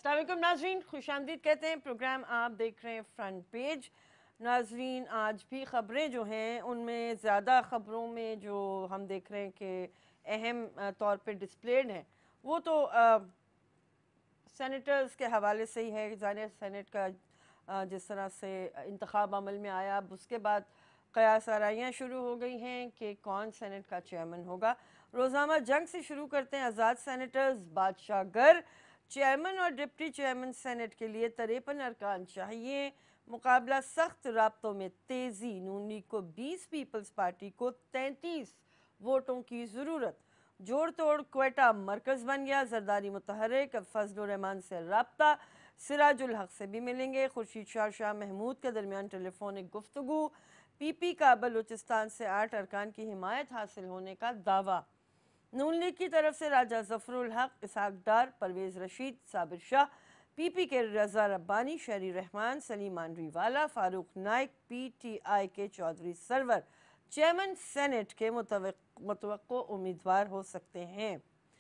अस्सलाम वालेकुम नाज़रीन, खुशामदीद कहते हैं। प्रोग्राम आप देख रहे हैं फ्रंट पेज। नाज़रीन, आज भी ख़बरें जो हैं उनमें ज़्यादा ख़बरों में जो हम देख रहे हैं कि अहम तौर पे डिस्प्लेड हैं वो तो सेनेटर्स के हवाले से ही है। ज़ाहिर सेनेट का जिस तरह से इंतखाब अमल में आया, अब उसके बाद क़यास आराइयाँ शुरू हो गई हैं कि कौन सेनेट का चेयरमैन होगा। रोज़ाना जंग से शुरू करते हैं आज़ाद सेनेटर्स। बादशाह गर चेयरमैन और डिप्टी चेयरमैन सेनेट के लिए 53 अरकान चाहिए। मुकाबला सख्त, राब्तों में तेज़ी। नून लीग को 20, पीपल्स पार्टी को 33 वोटों की ज़रूरत। जोड़ तोड़ क्वेटा मरकज़ बन गया। जरदारी मुतहर्रिक, अब फजल रहमान से रब्ता। सिराजुल हक से भी मिलेंगे। खुर्शीद शाह महमूद के दरमियान टेलीफोनिक गुफ्तगू। पीपी का बलूचिस्तान से 8 अरकान की हिमायत हासिल होने का दावा। नून लीग की तरफ से राजा जफरुल हक, इसहाक डार, परवेज़ रशीद, साबिर शाह। पीपी के रज़ा रब्बानी, शहरी रहमान, सलीम आनरीवाला, फारूक नाइक। पीटीआई के चौधरी सरवर चेयरमैन सेनेट के मुतवक्को उम्मीदवार हो सकते हैं।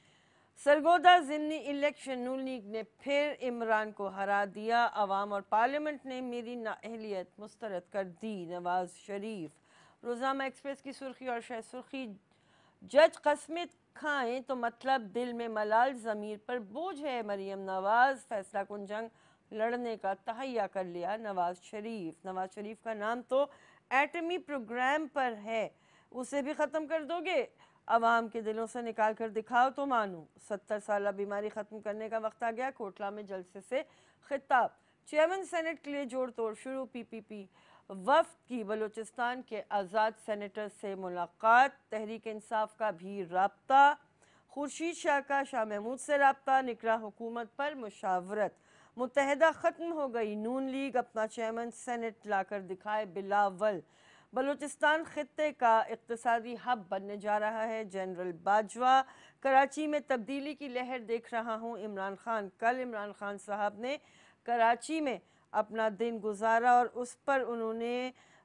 सरगोदा ज़िमनी इलेक्शन, नून लीग ने फिर इमरान को हरा दिया। अवाम और पार्लियामेंट ने मेरी नाअहलियत मुस्तरद कर दी। नवाज शरीफ। रोज़ाना एक्सप्रेस की सुर्खी और शह सुर्खी, जज कस्में खाएं तो मतलब दिल में मलाल, ज़मीर पर बोझ है। मरीम नवाज, फैसला कुन जंग लड़ने का तहैया कर लिया नवाज शरीफ। नवाज शरीफ का नाम तो एटमी प्रोग्राम पर है, उसे भी ख़त्म कर दोगे? अवाम के दिलों से निकाल कर दिखाओ तो मानूं। 70 साल बीमारी ख़त्म करने का वक्त आ गया। कोटला में जलसे से खिताब। चेयरमैन सेनेट के लिए जोड़ तोड़ शुरू। पीपीपी वफ्द की बलूचिस्तान के आज़ाद सेनेटर से मुलाकात। तहरीक इंसाफ का भी राब्ता। खुर्शीद शाह का शाह महमूद से राब्ता। निकरा हुकूमत पर मुशावरत। मुत्तहदा ख़त्म हो गई। नून लीग अपना चेयरमैन सेनेट लाकर दिखाए बिलावल। बलूचिस्तान खित्ते का इक़्तिसादी हब बनने जा रहा है। जनरल बाजवा। कराची में तब्दीली की लहर देख रहा हूँ। इमरान खान। कल इमरान खान साहब ने कराची में अपना दिन गुजारा और उस पर उन्होंने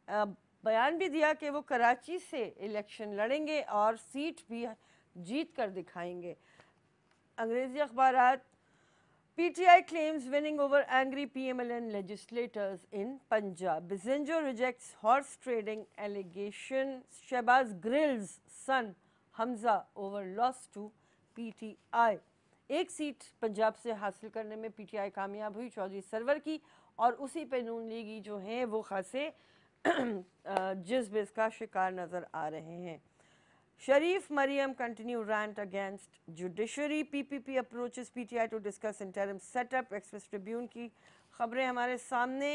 बयान भी दिया कि वो कराची से इलेक्शन लड़ेंगे और सीट भी जीत कर दिखाएंगे। अंग्रेज़ी अखबारात। PTI claims winning over angry PMLN legislators in Punjab. Bizenjo rejects horse trading allegation. Shehbaz Grill's son Hamza over loss to PTI. एक सीट पंजाब से हासिल करने में PTI कामयाब हुई, चौधरी सरवर की, और उसी पे नून लीगी जो हैं वो खासे जिस का शिकार नज़र आ रहे हैं। Sharif Mariam continue rant against judiciary. PPP approaches PTI to discuss interim setup. Express Tribune की खबरें हमारे सामने।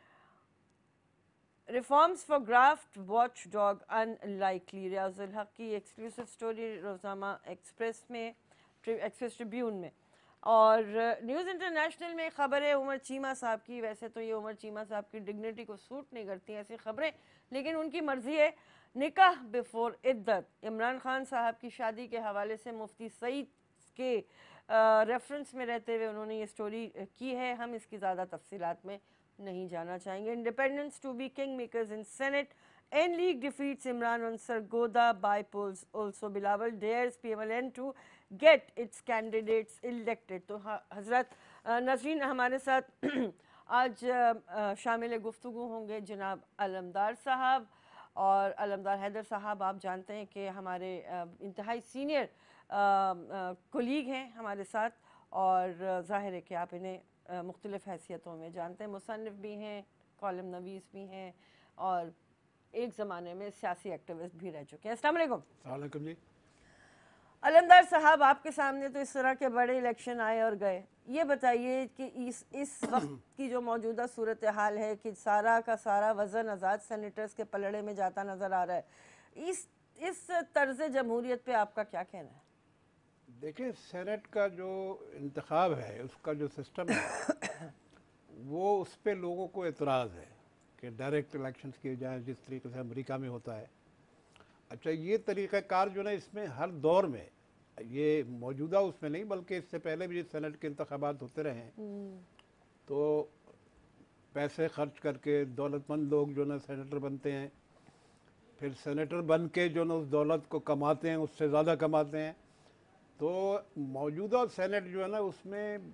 Reforms for graft watchdog unlikely. Riazul Haq की एक्सक्लूसिव स्टोरी रोज़ाना एक्सप्रेस में, एक्सप्रेस ट्रिब्यून में। और न्यूज़ इंटरनेशनल में ख़बर है उमर चीमा साहब की। वैसे तो ये उमर चीमा साहब की डिग्निटी को सूट नहीं करती ऐसी ख़बरें, लेकिन उनकी मर्ज़ी है। निकाह बिफोर इद्दत। इमरान खान साहब की शादी के हवाले से मुफ्ती सईद के रेफरेंस में रहते हुए उन्होंने ये स्टोरी की है। हम इसकी ज़्यादा तफसीलात में नहीं जाना चाहेंगे। Independents to be king makers in senate. N league defeats Imran on Sargodha by polls also. Bilawal dares PMLN to get its candidates elected. तो हज़रत नज़रीन, हमारे साथ आज शामिल गुफ्तगू होंगे जनाब अलमदार साहब और अलमदार हैदर साहब। आप जानते हैं कि हमारे इंतहाई सीनियर कोलीग हैं हमारे साथ, और ज़ाहिर है कि आप इन्हें मुख्तलिफ़ हैसियतों में जानते हैं। मुसन्निफ़ भी हैं, कॉलम नवीस भी हैं, और एक ज़माने में सियासी एक्टिविस्ट भी रह चुके हैं। अस्सलाम वालेकुम। वालेकुम जी। अलमदार साहब, आपके सामने तो इस तरह के बड़े इलेक्शन आए और गए। ये बताइए कि इस वक्त की जो मौजूदा सूरत हाल है कि सारा का सारा वज़न आज़ाद सेनेटर्स के पलड़े में जाता नज़र आ रहा है, इस तर्ज़ जमहूरियत पे आपका क्या कहना है? देखिए, सेनेट का जो इंतखाब है, उसका जो सिस्टम है वो उस पर लोगों को एतराज़ है कि डायरेक्ट इलेक्शंस किए जाएँ जिस तरीके से अमेरिका में होता है। अच्छा, ये तरीक़ाकार जो है इसमें हर दौर में, ये मौजूदा उसमें नहीं बल्कि इससे पहले भी सेनेट के इंतखाबात होते रहे हैं, तो पैसे खर्च करके दौलतमंद लोग जो ना सेनेटर बनते हैं, फिर सेनेटर बन के जो ना उस दौलत को कमाते हैं, उससे ज़्यादा कमाते हैं। तो मौजूदा सेनेट जो है ना उसमें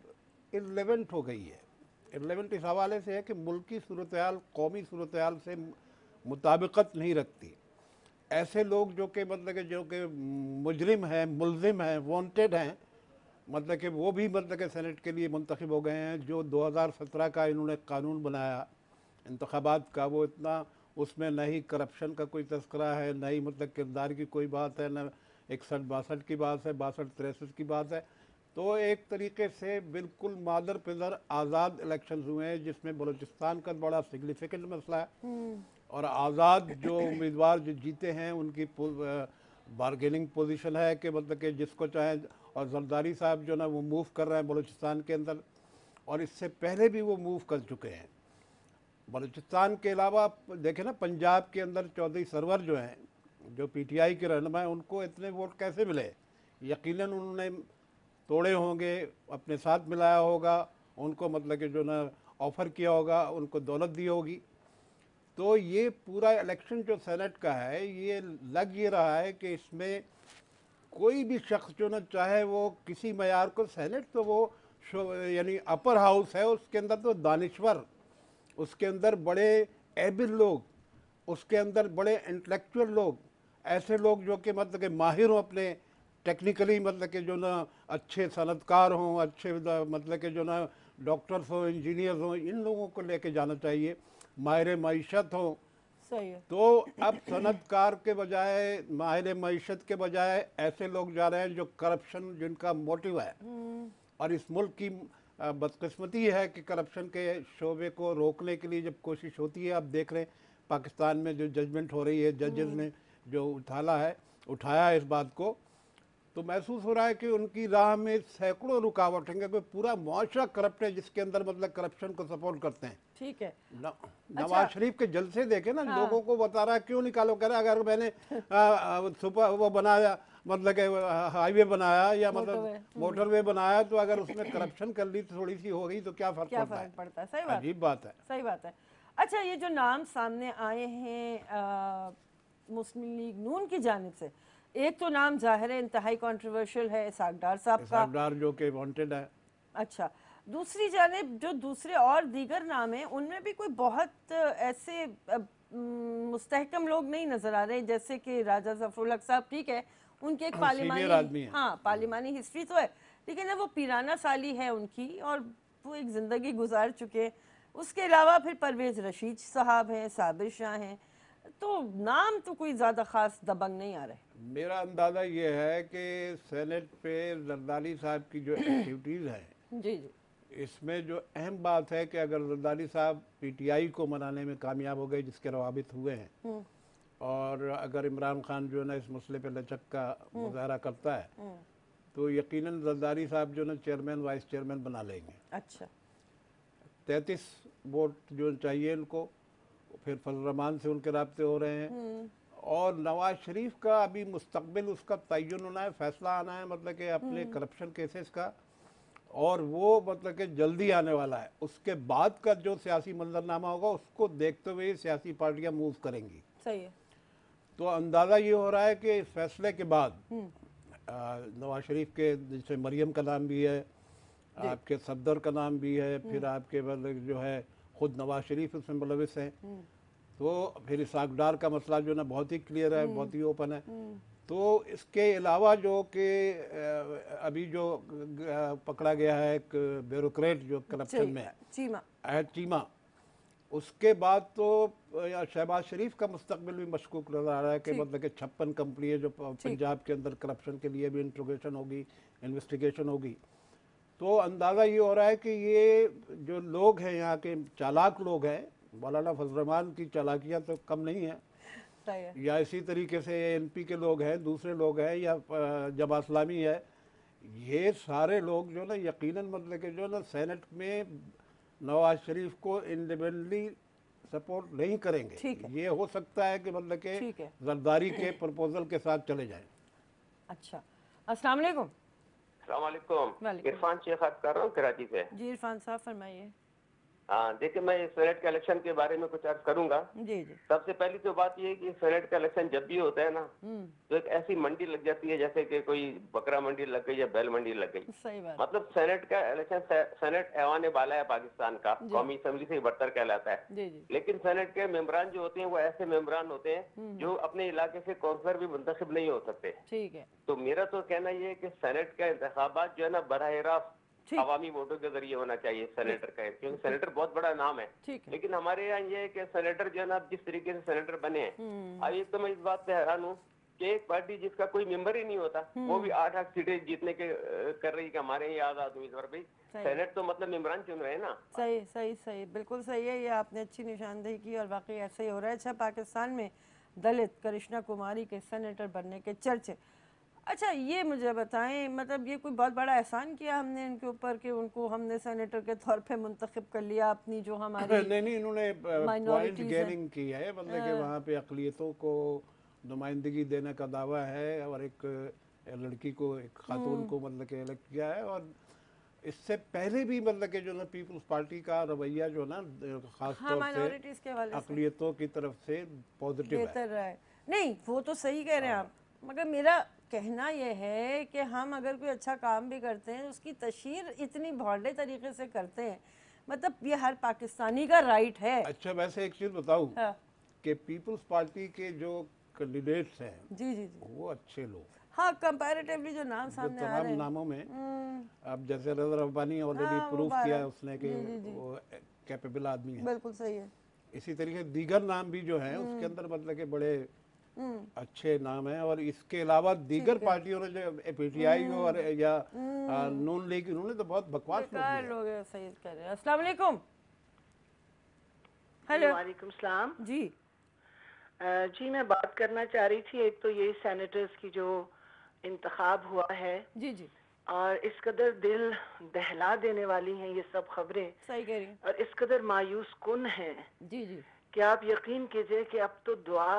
इरलेवेंट हो गई है। इरलेवेंट इस हवाले से है कि मुल्की सूरत हाल कौमी सूरत हाल से मुताबिकत नहीं रखती। ऐसे लोग जो कि मतलब कि जो कि मुजरिम हैं, मुलजिम हैं, वांटेड हैं, मतलब कि वो भी मतलब कि सेनेट के लिए मुंतखब हो गए हैं। जो 2017 का इन्होंने कानून बनाया इंतखाबात का, वो इतना उसमें न ही करप्शन का कोई तस्करा है, न ही मतलब किरदार की कोई बात है, न 61-62 की बात है, 62-63 की बात है। तो एक तरीके से बिल्कुल मादर पिदर आज़ाद इलेक्शन हुए हैं, जिसमें बलूचिस्तान का बड़ा सिग्निफिकेंट मसला है। और आज़ाद जो उम्मीदवार जो जीते हैं उनकी बारगेनिंग पोजीशन है कि मतलब कि जिसको चाहे, और जरदारी साहब जो ना वो मूव कर रहे हैं बलूचिस्तान के अंदर, और इससे पहले भी वो मूव कर चुके हैं। बलूचिस्तान के अलावा देखें ना, पंजाब के अंदर चौधरी सरवर जो हैं, जो पीटीआई के रहनुमा हैं, उनको इतने वोट कैसे मिले? यकीनन उन्होंने तोड़े होंगे, अपने साथ मिलाया होगा, उनको मतलब कि जो ना ऑफ़र किया होगा, उनको दौलत दी होगी। तो ये पूरा इलेक्शन जो सेनेट का है, ये लग ये रहा है कि इसमें कोई भी शख्स जो ना चाहे वो किसी मयार को, सेनेट तो वो यानी अपर हाउस है, उसके अंदर तो दानिश्वर, उसके अंदर बड़े एबिल लोग, उसके अंदर बड़े इंटेलेक्चुअल लोग, ऐसे लोग जो कि मतलब कि माहिर हों अपने टेक्निकली, मतलब कि जो ना अच्छे सनतकार हों, अच्छे मतलब कि जो ना डॉक्टर्स हों, इंजीनियर्स हों, इन लोगों को लेके जाना चाहिए, माहिर मईशत हों। सही है। तो अब सनतकार के बजाय, माहिर मईशत के बजाय ऐसे लोग जा रहे हैं जो करप्शन जिनका मोटिव है। और इस मुल्क की बदकिस्मती है कि करप्शन के शोबे को रोकने के लिए जब कोशिश होती है, आप देख रहे हैं पाकिस्तान में जो जजमेंट हो रही है, जजेस ने जो उठाया है इस बात को, तो महसूस हो रहा है कि उनकी राह में सैकड़ों रुकावटें हैं। कोई पूरा मुआशरा करप्ट है जिसके अंदर मतलब करप्शन को सपोर्ट करते हैं। ठीक है। नवाज शरीफ के जलसे देखे ना, लोगों को बता रहा है क्यों निकालो, कह रहा अगर मैंने सुपर वो बनाया, मतलब कि हाईवे बनाया या मतलब मोटरवे बनाया, तो अगर उसमें करप्शन कर ली थोड़ी सी हो गई तो क्या फर्क पड़ता है? सही बात, अजीब बात है। सही बात है। अच्छा, ये जो नाम सामने आए हैं मुस्लिम लीग नून की जानिब से, एक तो नाम जाहिर है इंतहाई कंट्रोवर्शियल है, इसहाक डार साहब का, इसहाक डार जो कि वांटेड है। अच्छा, दूसरी जानिब जो दूसरे और दीगर नाम हैं, उनमें भी कोई बहुत ऐसे मुस्तहकम लोग नहीं नजर आ रहे, जैसे कि राजा जफरुल हक साहब। ठीक है, उनके एक पार्लिमानी, हाँ पार्लिमानी हिस्ट्री तो है, लेकिन ना वो पीराना साली है उनकी, और वो एक ज़िंदगी गुजार चुके हैं। उसके अलावा फिर परवेज़ रशीद साहब हैं, साबिर शाह हैं, तो नाम तो कोई ज़्यादा ख़ास दबंग नहीं आ रहे। मेरा अंदाज़ा ये है कि सेनेट पे जरदारी साहब की जो एक्टिविटीज़ हैं, जी जी, इसमें जो अहम बात है कि अगर जरदारी साहब पीटीआई को मनाने में कामयाब हो गए, जिसके रवाबित हुए हैं, और अगर इमरान खान जो है ना इस मसले पे लचक का मुजाहरा करता है, तो यकीनन जरदारी साहब जो ना चेयरमैन वाइस चेयरमैन बना लेंगे। अच्छा, 33 वोट जो चाहिए उनको, फिर फजल रहमान से उनके राब्ते हो रहे हैं। और नवाज शरीफ का अभी मुस्तकबिल उसका तयन होना है, फैसला आना है, मतलब कि अपने करप्शन केसेस का, और वो मतलब कि जल्दी आने वाला है। उसके बाद का जो सियासी मंजरनामा होगा उसको देखते हुए सियासी पार्टियां मूव करेंगी। सही है। तो अंदाज़ा ये हो रहा है कि इस फैसले के बाद नवाज शरीफ के, जैसे मरियम का नाम भी है, आपके सफदर का नाम भी है, फिर आपके मतलब जो है खुद नवाज शरीफ उसमें मुलविस हैं, तो फिर इसहाक डार का मसला जो ना बहुत ही क्लियर है, बहुत ही ओपन है। तो इसके अलावा जो कि अभी जो पकड़ा गया है एक ब्यूरोक्रेट जो करप्शन में है, चीमा, उसके बाद तो शहबाज शरीफ का मुस्तकबिल भी मशकूक नजर आ रहा है कि मतलब कि 56 कंपनी है जो पंजाब के अंदर करप्शन के लिए भी इंट्रोगेशन होगी, इन्वेस्टिगेशन होगी। तो अंदाज़ा ये हो रहा है कि ये जो लोग हैं यहाँ के चालाक लोग हैं, मौलाना फजल रहमान की चालाकियाँ तो कम नहीं है, या इसी तरीके से एनपी के लोग हैं, दूसरे लोग हैं, या जमात इस्लामी है, ये सारे लोग जो ना यकीनन मतलब कि जो ना सेनेट में नवाज शरीफ को इंडिपेंडेंटली सपोर्ट नहीं करेंगे। ये हो सकता है कि मतलब कि जरदारी के प्रपोजल के साथ चले जाएं। अच्छा, अस्सलाम वालेकुम। इरफान शेख बात कर रहा हूँ कराची से। जी इरफान साहब फरमाइए। हाँ देखिए, मैं सेनेट के इलेक्शन के बारे में कुछ अर्ज करूंगा। जी जी। सबसे पहली तो बात ये है कि सेनेट का इलेक्शन जब भी होता है ना, तो एक ऐसी मंडी लग जाती है जैसे कि कोई बकरा मंडी लग गई या बैल मंडी लग गई। सही बात। मतलब सेनेट का इलेक्शन, सेनेट ऐवान बाला है पाकिस्तान का, कौमी असेंबली से बढ़कर कहलाता है। जी जी। लेकिन सेनेट के मेंबरान जो होते हैं वो ऐसे मेंबरान होते हैं जो अपने इलाके से काउंसलर भी मुंतखब नहीं हो सकते। ठीक है। तो मेरा तो कहना ये है कि सेनेट का इंतखाबात जो है ना बराह रास्त अवामी वोटों के जरिए होना चाहिए सेनेटर का, क्योंकि सेनेटर बहुत बड़ा नाम है। लेकिन हमारे यहाँ ये है कि सेनेटर जो है ना जिस तरीके से सेनेटर बने हैं, अब एक तो मैं इस बात पे हैरान हूँ कि एक पार्टी जिसका कोई मेंबर ही नहीं होता वो भी 8-8 सीटें जीतने के कर रही है कि हमारे यहाँ आजाद उम्मीदवार भाई। सेनेट तो मतलब मेंबरान चुन रहे हैं ना। सही सही सही, बिल्कुल सही है, ये आपने अच्छी निशानदेही की और वाकई ऐसे ही हो रहा है। अच्छा, पाकिस्तान में दलित करिश्मा कुमारी के सेनेटर बनने के चर्चे। अच्छा ये मुझे बताएं, मतलब ये कोई बहुत बड़ा एहसान किया हमने इनके ऊपर कि उनको हमने सेनेटर के तौर पे मुंतखब कर लिया अपनी जो हमारी नहीं, इन्होंने पॉइंट माइनॉरिटीज हैं। गेनिंग की है, मतलब कि वहाँ पे अक़लियतों को नुमाइंदगी देने का दावा है और एक लड़की को, एक खातून को मतलब कि इलेक्ट किया है। और इससे पहले भी मतलब कि जो ना पीपल्स पार्टी का रवैया जो ना खास तौर से माइनॉरिटीज के हवाले से अक़लियतों की तरफ से पॉजिटिव है। बेहतर रहा है। नहीं वो तो सही कह रहे हैं आप, मगर मेरा कहना यह है कि हम अगर कोई अच्छा काम भी करते हैं उसकी तशहीर इतनी भौले तरीके से करते हैं, मतलब ये हर पाकिस्तानी का राइट है। अच्छा वैसे एक चीज़ बताऊँ हाँ। कि पीपल्स पार्टी के जो कैंडिडेट्स हैं जी जी जी, वो अच्छे लोग, हाँ कंपैरेटिवली जो नाम सामने आ तमाम रहे हैं। नामों में अब जैसे रज़ा रब्बानी ऑलरेडी हाँ, वो प्रूव बात किया है। है उसने कि वो कैपेबल आदमी है। बिल्कुल सही है। इसी तरीके दीगर नाम भी जो हैं उसके अंदर मतलब के बड़े अच्छे नाम हैं। और इसके अलावा दीगर पार्टियों ने जो पीटीआई और या नून लीग, इन्होंने तो बहुत बकवास बेकार लोग हैं। सही कह रहे हैं। अस्सलाम वालेकुम। हेलो। वालेकुम सलाम जी जी, मैं बात करना चाह रही थी, एक तो ये सेनेटर्स की जो इंतखाब हुआ है जी जी, और इस कदर दिल दहला देने वाली हैं ये सब खबरें, सही कह रही हैं। और इस कदर मायूस कुन हैं जी जी, कि आप यकीन कीजिए कि अब तो दुआ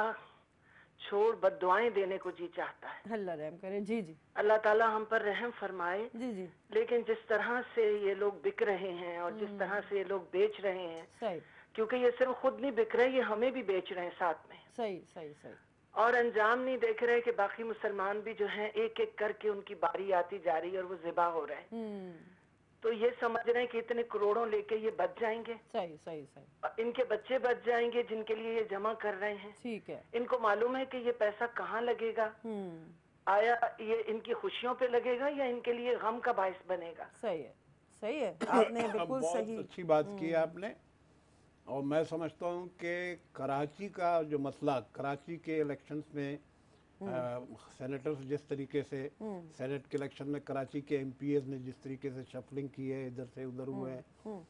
छोड़ बद्दुआएं देने को जी चाहता है। अल्लाह रहम करे। जी जी, अल्लाह ताला हम पर रहम फरमाए। जी जी, लेकिन जिस तरह से ये लोग बिक रहे हैं और जिस तरह से ये लोग बेच रहे हैं, सही क्योंकि ये सिर्फ खुद नहीं बिक रहे, ये हमें भी बेच रहे हैं साथ में, सही सही सही। और अंजाम नहीं देख रहे कि बाकी मुसलमान भी जो हैं एक एक करके उनकी बारी आती जा रही है और वो ज़िबा हो रहे हैं। तो ये समझ रहे हैं कि इतने करोड़ों लेके ये बच जाएंगे, सही सही सही, और इनके बच्चे बच जाएंगे जिनके लिए ये जमा कर रहे हैं। ठीक है। इनको मालूम है कि ये पैसा कहाँ लगेगा, आया ये इनकी खुशियों पे लगेगा या इनके लिए गम का बायस बनेगा। सही है, सही है, आपने बिल्कुल बहुत सही। अच्छी बात की है आपने। और मैं समझता हूँ कि कराची का जो मसला, कराची के इलेक्शंस में सेनेटर्स जिस तरीके से सेनेट के इलेक्शन में कराची के एमपीएस ने जिस तरीके से शफलिंग की है, इधर से उधर हुए हैं,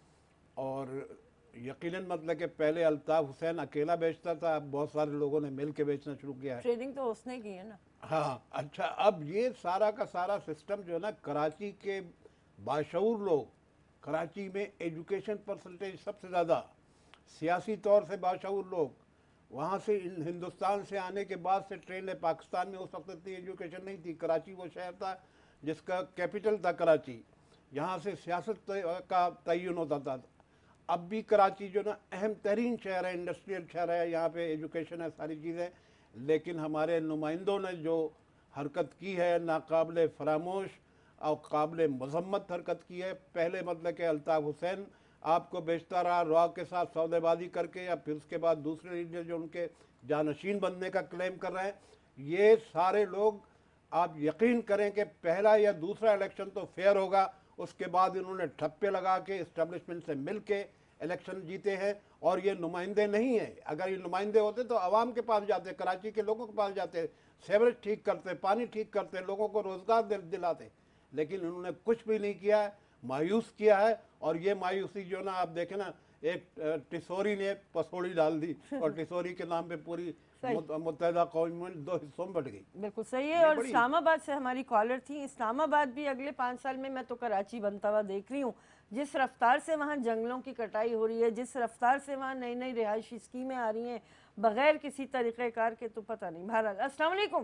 और यकीनन मतलब कि पहले अल्ताफ हुसैन अकेला बेचता था, अब बहुत सारे लोगों ने मिल के बेचना शुरू किया है। ट्रेडिंग तो उसने की है ना। हाँ अच्छा, अब ये सारा का सारा सिस्टम जो है ना, कराची के बाशऊर लोग, कराची में एजुकेशन परसेंटेज सबसे ज़्यादा, सियासी तौर से बाशऊर लोग, वहाँ से हिंदुस्तान से आने के बाद से ट्रेन है, पाकिस्तान में उस वक्त इतनी एजुकेशन नहीं थी। कराची वो शहर था जिसका कैपिटल था कराची, यहाँ से सियासत का तयन होता था। अब भी कराची जो ना अहम तरीन शहर है, इंडस्ट्रियल शहर है, यहाँ पे एजुकेशन है, सारी चीज़ें। लेकिन हमारे नुमाइंदों ने जो हरकत की है, नाकाबिले फरामोश और काबिल मजम्मत हरकत की है। पहले मतलब कि अल्ताफ हुसैन आपको बेचता रहा रॉ के साथ सौदेबाजी करके, या फिर उसके बाद दूसरे लीडर जो उनके जानशीन बनने का क्लेम कर रहे हैं, ये सारे लोग आप यकीन करें कि पहला या दूसरा इलेक्शन तो फेयर होगा, उसके बाद इन्होंने ठप्पे लगा के इस्टेब्लिशमेंट से मिल के इलेक्शन जीते हैं। और ये नुमाइंदे नहीं हैं। अगर ये नुमाइंदे होते तो आवाम के पास जाते, कराची के लोगों के पास जाते, सेवरेज ठीक करते, पानी ठीक करते, लोगों को रोज़गार दिलाते। लेकिन इन्होंने कुछ भी नहीं किया है, मायूस किया है। और ये मायूसी जो ना आप देखें ना, एक टिसोरी ने पसोड़ी डाल दी और टिसोरी के नाम पे पूरी मुत्तहिदा कौम में दो हिस्सों में बट गई। बिल्कुल सही है। और इस्लामाबाद से हमारी कॉलर थी। इस्लामाबाद भी अगले 5 साल में मैं तो कराची बनता हुआ देख रही हूँ। जिस रफ्तार से वहाँ जंगलों की कटाई हो रही है, जिस रफ्तार से वहाँ नई नई रिहायशी स्कीमें आ रही हैं बगैर किसी तरीक़ेकार के, तो पता नहीं। बहरहाल अस्सलाम वालेकुम।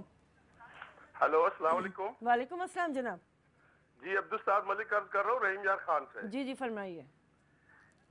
हेलो अस्सलाम वालेकुम। वालेकुम अस्सलाम जनाब। जी अब्दुल साद मलिक अर्ज कर रहा हूँ रहीम यार खान से। जी जी फरमाइए।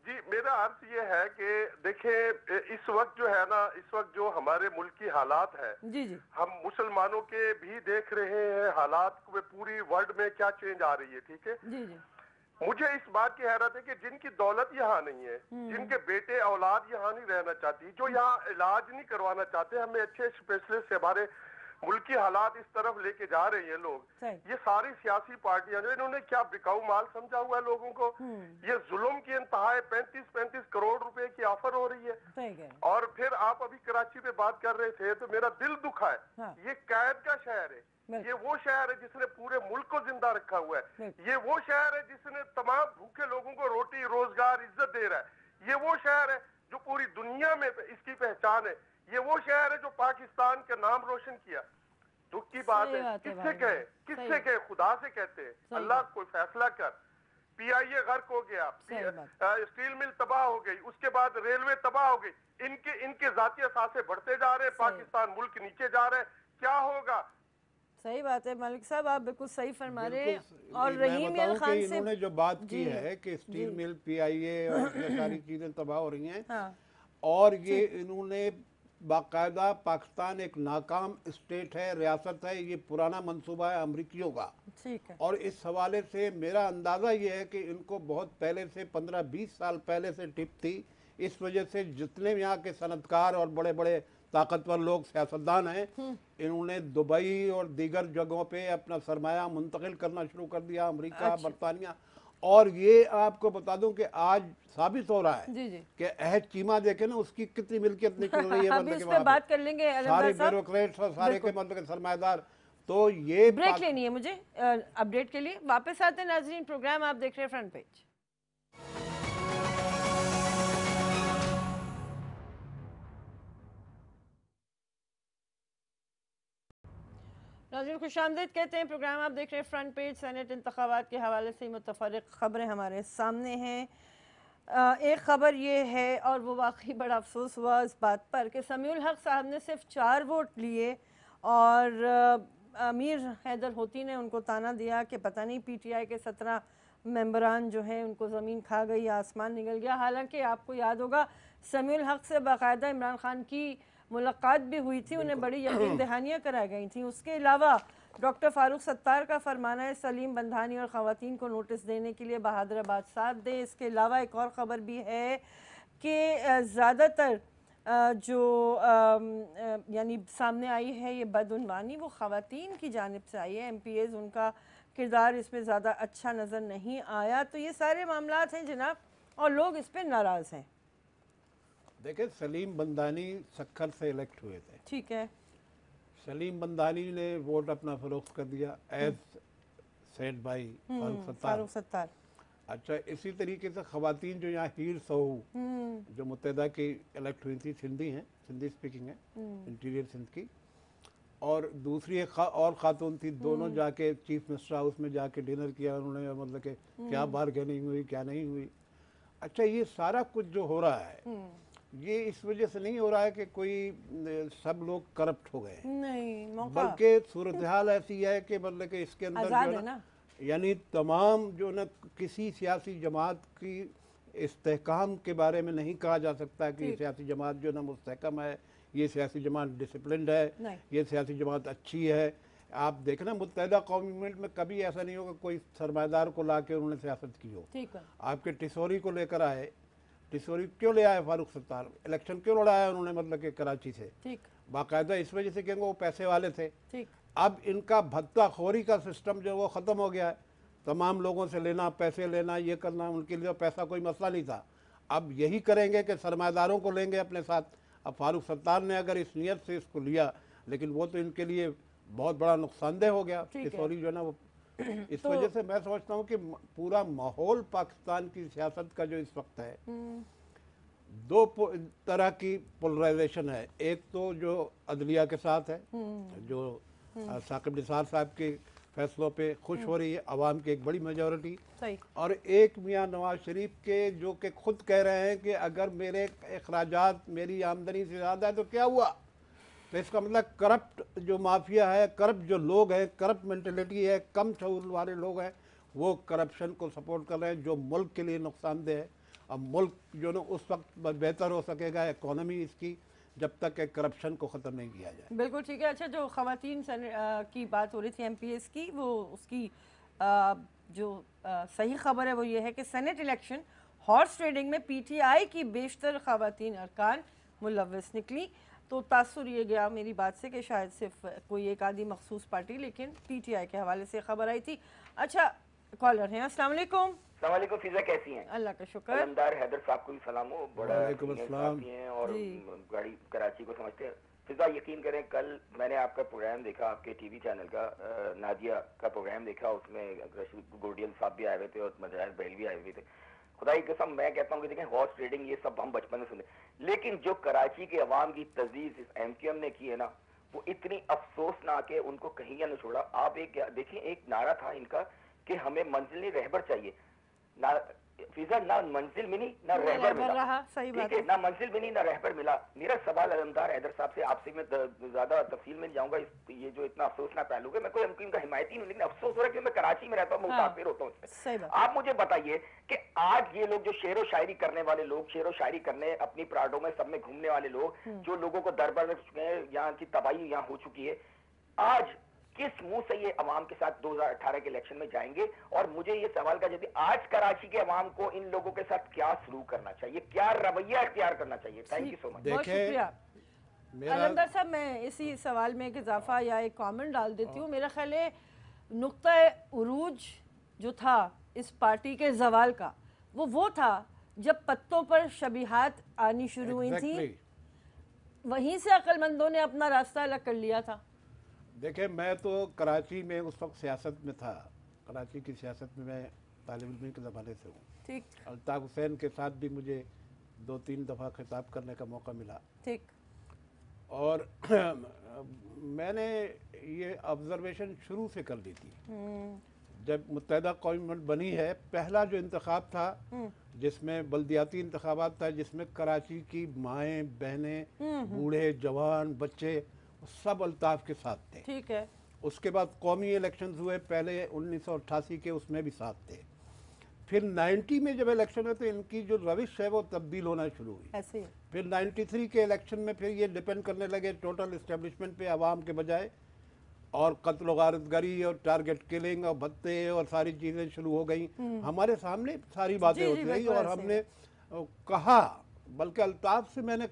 جی میرا عرض یہ ہے کہ دیکھیں اس وقت جو ہے نا، اس وقت جو ہمارے ملک کی حالات ہے، جی جی ہم مسلمانوں کے بھی دیکھ رہے ہیں حالات میں، پوری ورلڈ میں کیا چینج آ رہی ہے، ٹھیک ہے. جی جی مجھے اس بات کی حیرت ہے کہ جن کی دولت یہاں نہیں ہے، جن کے بیٹے اولاد یہاں نہیں رہنا چاہتی، جو یہاں علاج نہیں کروانا چاہتے، ہمیں اچھے اسپیشلسٹ سے ہمارے ملک کی حالات اس طرف لے کے جا رہے ہیں لوگ، یہ ساری سیاسی پارٹیاں جو انہوں نے کیا بکاؤ مال سمجھا ہوا ہے لوگوں کو. یہ ظلم کی انتہا ہے. 35 کروڑ روپے کی آفر ہو رہی ہے. اور پھر آپ ابھی کراچی پہ بات کر رہے تھے تو میرا دل دکھا ہے. یہ قید کا شہر ہے. یہ وہ شہر ہے جس نے پورے ملک کو زندہ رکھا ہوا ہے. یہ وہ شہر ہے جس نے تمام بھوکے لوگوں کو روٹی، روزگار، عزت دے رہا ہے. یہ وہ شہر ہے جو پوری دنیا میں اس کی پہچان ہے. یہ وہ شہر ہے جو پاکستان کا نام روشن کیا. دکھ کی بات ہے. کس سے کہے؟ کس سے کہے؟ خدا سے کہتے ہیں. اللہ کوئی فیصلہ کر. پی آئی اے غرق ہو گیا، اسٹیل مل تباہ ہو گئی، اس کے بعد ریلوے تباہ ہو گئی. ان کے ذاتی اثاثے بڑھتے جا رہے ہیں. پاکستان ملک نیچے جا رہے ہیں. کیا ہوگا؟ صحیح بات ہے ملک صاحب، آپ بالکل صحیح فرما رہے ہیں. اور میں رحیم بتاؤں خان کہ سے انہوں نے جو بات کی ہے کہ اسٹیل مل، پی آئی اے اور یہ ساری چیزیں تباہ ہو رہی ہیں، اور یہ انہوں نے باقاعدہ پاکستان ایک ناکام اسٹیٹ ہے، ریاست ہے، یہ پرانا منصوبہ ہے امریکیوں کا. اور اس حوالے سے میرا اندازہ یہ ہے کہ ان کو بہت پہلے سے 15-20 سال پہلے سے ٹپ تھی. اس وجہ سے جتنے یہاں کے صنعتکار اور بڑے بڑے طاقتور لوگ سیاستدان ہیں، انہوں نے دبئی اور دیگر جگہوں پہ اپنا سرمایہ منتقل کرنا شروع کر دیا، امریکہ، برطانیہ. اور یہ آپ کو بتا دوں کہ آج ثابت ہو رہا ہے کہ عہد چیمہ دیکھیں نا، اس کی کتنی ملکیت نکل رہی ہے. ابھی اس پہ بات کر لیں گے سارے بیوروکریٹس اور سارے کے مطلب سرمایہ دار. تو یہ بریک لینی ہے مجھے اپڈیٹ کے لیے. واپس آتے ہیں ناظرین، پروگرام آپ دیکھ رہے ہیں فرنٹ پیج. ناظرین خوش آمدید کہتے ہیں. پروگرام آپ دیکھ رہے ہیں فرنٹ پیج. سینٹ انتخابات کے حوالے سے متفرق خبریں ہمارے سامنے ہیں. ایک خبر یہ ہے، اور وہ واقعی بڑا افسوس ہوا اس بات پر، کہ سمیع الحق صاحب نے صرف 4 ووٹ لیے اور امیر حیدر ہوتی نے ان کو تانا دیا کہ پتہ نہیں پی ٹی آئی کے 17 ممبران جو ہیں ان کو زمین کھا گئی، آسمان نگل گیا. حالانکہ آپ کو یاد ہوگا سمیع الحق سے باقاعدہ عمران خان کی ملاقات بھی ہوئی تھی، انہیں بڑی یقین دہانیاں کرائی گئی تھیں. اس کے علاوہ ڈاکٹر فاروق ستار کا فرمانا ہے سلیم بندھانی اور خواتین کو نوٹس دینے کے لیے بہادر آباد ساتھ دیں. اس کے علاوہ ایک اور خبر بھی ہے کہ زیادہ تر جو یعنی سامنے آئی ہے یہ بدعنوانی، وہ خواتین کی جانب سے آئی ہے. ایم پی ایز، ان کا کردار اس میں زیادہ اچھا نظر نہیں آیا. تو یہ سارے معاملات ہیں جناب، اور لوگ اس پہ ناراض ہیں. دیکھیں سلیم بندھانی سکھر سے الیکٹ ہوئے تھے. ٹھیک ہے. سلیم بندھانی نے ووٹ اپنا فروخت کر دیا as seat by Farooq Sattar. اچھا، اسی طریقے سے خواتین جو یہاں ہیر سہو جو متحدہ کی الیکٹ ہوئی تھی، سندھی ہیں، سندھی اسپیکنگ ہیں، انٹیریئر سندھ کی، اور دوسری ایک اور خاتون تھی. دونوں جا کے چیف منسٹر ہاؤس میں جا کے ڈنر کیا انہوں نے، مطلب کہ کیا بارگیننگ ہوئی، کیا نہیں ہوئی. اچھا، یہ سارا کچھ جو ہو رہا ہے یہ اس وجہ سے نہیں ہو رہا ہے کہ کوئی سب لوگ کرپٹ ہو گئے، نہیں، بلکہ صورتحال ایسی ہے کہ مطلب کہ اس کے اندر جو ہے نا، یعنی تمام جو نا کسی سیاسی جماعت کی استحکام کے بارے میں نہیں کہا جا سکتا کہ یہ سیاسی جماعت جو نا مستحکم ہے، یہ سیاسی جماعت ڈسپلنڈ ہے، یہ سیاسی جماعت اچھی ہے. آپ دیکھنا متحدہ قومی موومنٹ میں کبھی ایسا نہیں ہوگا کوئی سرمایہ دار کو لا کے انہوں نے سیاست کی ہو. آپ کے ٹسوری کو لے کر آئے، ٹسوری کیوں لے آئے فاروق ستار؟ الیکشن کیوں لڑایا انہوں نے مطلب کہ کراچی سے؟ باقاعدہ اس وجہ سے کہ وہ پیسے والے تھے. اب ان کا بھتہ خوری کا سسٹم جو وہ ختم ہو گیا ہے. تمام لوگوں سے لینا، پیسے لینا، یہ کرنا، ان کے لیے پیسہ کوئی مسئلہ نہیں تھا. اب یہی کریں گے کہ سرمایہ داروں کو لیں گے اپنے ساتھ. اب فاروق ستار نے اگر اس نیت سے اس کو لیا، لیکن وہ تو ان کے لیے بہت بڑا نقصان دہ ہو گیا. ٹسوری جو ہے نا وہ اس وجہ سے میں سمجھتا ہوں کہ پورا ماحول پاکستان کی سیاست کا جو اس وقت ہے، 2 طرح کی پولرائزیشن ہے. ایک تو جو عدلیہ کے ساتھ ہے، جو ثاقب نثار صاحب کے فیصلوں پہ خوش ہو رہی ہے عوام کی ایک بڑی میجورٹی، اور ایک میاں نواز شریف کے جو کہ خود کہہ رہے ہیں کہ اگر میرے اخراجات میری آمدنی سے زیادہ ہے تو کیا ہوا. تو اس کا مطلب کرپٹ جو مافیا ہے، کرپٹ جو لوگ ہیں، کرپٹ مینٹلٹی ہے، کم شعور والے لوگ ہیں، وہ کرپشن کو سپورٹ کر رہے ہیں جو ملک کے لیے نقصان دہ ہے. अब मुल्क जो ना उस वक्त बेहतर हो सकेगा इकोनॉमी इसकी जब तक कि करप्शन को ख़त्म नहीं किया जाए। बिल्कुल ठीक है। अच्छा, जो ख़वातीन की बात हो रही थी MPs की, वो उसकी जो सही खबर है वो ये है कि सेनेट इलेक्शन हॉर्स ट्रेडिंग में PTI की बेशतर ख़वातीन अरकान मुलव्वस निकली। तो तासुर ये गया मेरी बात से कि शायद सिर्फ कोई एक आधी मखसूस पार्टी, लेकिन PTI के हवाले से खबर आई थी। अच्छा, कॉलर हैं। अस्सलाम वालेकुम। अस्सलाम वालेकुम, फिजा कैसी हैं? अल्लाह का शुक्र। अलमदार हैदर साहब को भी सलाम हो, बड़ा वालेकुम हैं और गाड़ी कराची को समझते हैं। फिजा यकीन करें, कल मैंने आपका प्रोग्राम देखा, आपके टीवी चैनल का नादिया का प्रोग्राम देखा, उसमें गोडियल साहब भी आए हुए थे और मजहर बैल भी आए हुए थे। खुदा की कसम मैं कहता हूँ कि देखें, हॉर्स ट्रेडिंग ये सब हम बचपन में सुने, लेकिन जो कराची के अवाम की तजदीद इस MQM ने की है ना, वो इतनी अफसोसनाक है, उनको कहीं या नहीं छोड़ा। आप एक देखिए, एक नारा था इनका कि हमें मंजिल रहबर चाहिए ना, फिजा ना मंजिल मिली ना रहबर मिला, ठीक है, ना मंजिल मिली ना रहबर मिला। मेरा सवाल अलमदार हैदर साहब से, आपसे मैं ज्यादा तफसील में जाऊंगा, ये जो इतना अफसोसनाक पहलू है, मैं कोई इनका हिमायती नहीं, लेकिन अफसोस हो रहा है कि मैं कराची में रहता हूँ, मैं मुसाफिर होता हूँ इससे। आप मुझे बताइए कि आज ये लोग जो शेर व शायरी करने वाले लोग, शेर व शायरी करने अपनी प्राडों में सब में घूमने वाले लोग, जो लोगों को दरबार में चुके हैं, यहाँ की तबाही यहाँ हो चुकी है, आज किस मुंह से ये अवाम के साथ 2018 के इलेक्शन में जाएंगे? और मुझे ये सवाल का जवाब, आज कराची के अवाम को इन लोगों के साथ क्या सलूक करना चाहिए, क्या रवैया इख्तियार करना चाहिए? Thank you so much. बहुत शुक्रिया अलमदार साहब। मैं इसी सवाल में एक इजाफा या एक कमेंट डाल देती हूँ। मेरा ख्याल है नुक्ता उरूज जो था इस पार्टी के जवाल का, वो था जब पत्तों पर शबीहात आनी शुरू हुई थी, वहीं से अक्लमंदों ने अपना रास्ता अलग कर लिया था। देखिए, मैं तो कराची में उस वक्त सियासत में था, कराची की सियासत में मैं तालिब इल्म के ज़माने से हूँ। ठीक। अल्ताफ़ हुसैन के साथ भी मुझे 2-3 दफ़ा खिताब करने का मौका मिला। ठीक। और मैंने ये ऑब्जर्वेशन शुरू से कर ली थी। जब मुत्तहिदा कौमी बनी है, पहला जो इंतखाब था जिसमें बल्दियाती इंतखाबात था, जिसमें कराची की माएँ बहनें, बूढ़े जवान बच्चे सब अल्ताफ के साथ थे। ठीक है। उसके बाद कौमी इलेक्शंस हुए, पहले 1988 के, उसमें भी साथ थे। फिर 90 में जब इलेक्शन हुए तो इनकी जो रविश है वो तब्दील होना शुरू हुई। ऐसे ही। फिर 93 के इलेक्शन में फिर ये डिपेंड करने लगे टोटल इस्टेब्लिशमेंट पे, आवाम के बजाय, और कत्ल गारतगरी और टारगेट किलिंग और भत्ते और सारी चीज़ें शुरू हो गई। हमारे सामने सारी बातें होती रही और हमने कहा, बल्कि अल्ताफ से मैंने